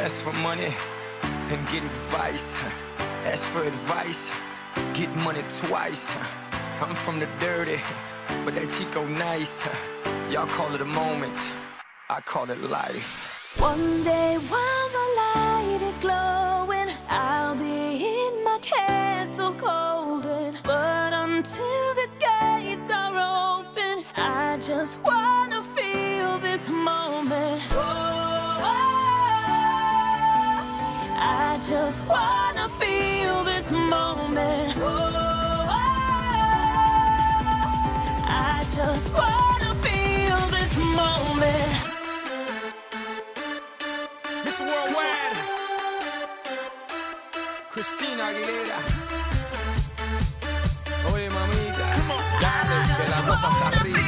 ask for money and get advice. Ask for advice, get money twice. I'm from the dirty, but that Chico nice. Y'all call it a moment, I call it life. One day while the light is glowing, I'll be in my castle golden. But until the gates are open, I just wanna feel this moment. I just wanna feel this moment. I just wanna feel this moment. Miss Worldwide, Christina Aguilera. Oye, mamita, dale, que la cosa está arriba.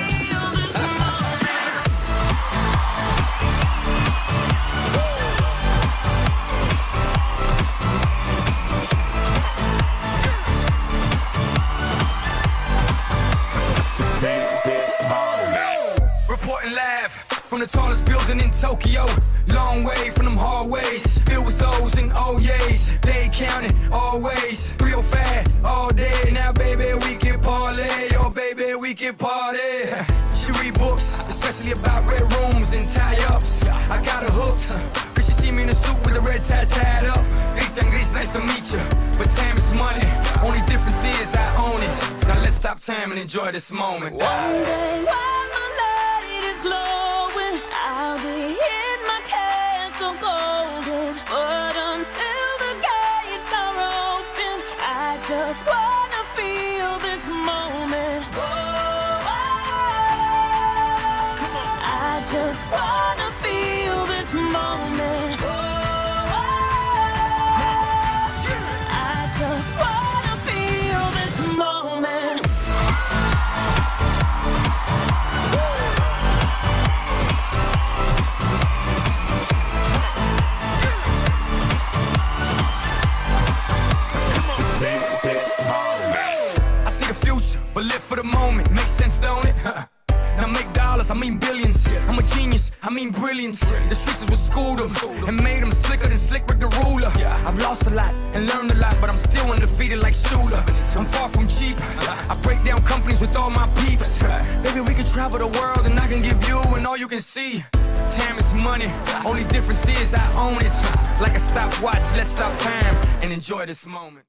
Reporting live from the tallest building in Tokyo. Long way from them hallways, filled with O's and O's. They counting always, 305 all day. Now baby we can parlay, oh baby we can party. She read books, especially about red rooms and tie-ups. I got her hooked, cause she see me in a suit with the red tie tied up. Rita and Gris, nice to meet you, but time is money. Only difference is I own it. Now let's stop time and enjoy this moment. One day while my light is glowing, I'll be in my castle golden. But until the gates are open, I just wanna feel this moment. I just wanna feel this moment. I just wanna feel this moment. I see the future, but live for the moment. Makes sense, don't it? Now make dollars, I mean billions. I'm a genius, I mean brilliance. The streets is what schooled them and made them slicker than Slick Rick the ruler. I've lost a lot and learned a lot, but I'm still undefeated like Shooter. I'm far from cheap, I break down companies with all my peeps. Baby, we can travel the world and I can give you and all you can see. Time is money, only difference is I own it. Like a stopwatch, let's stop time and enjoy this moment.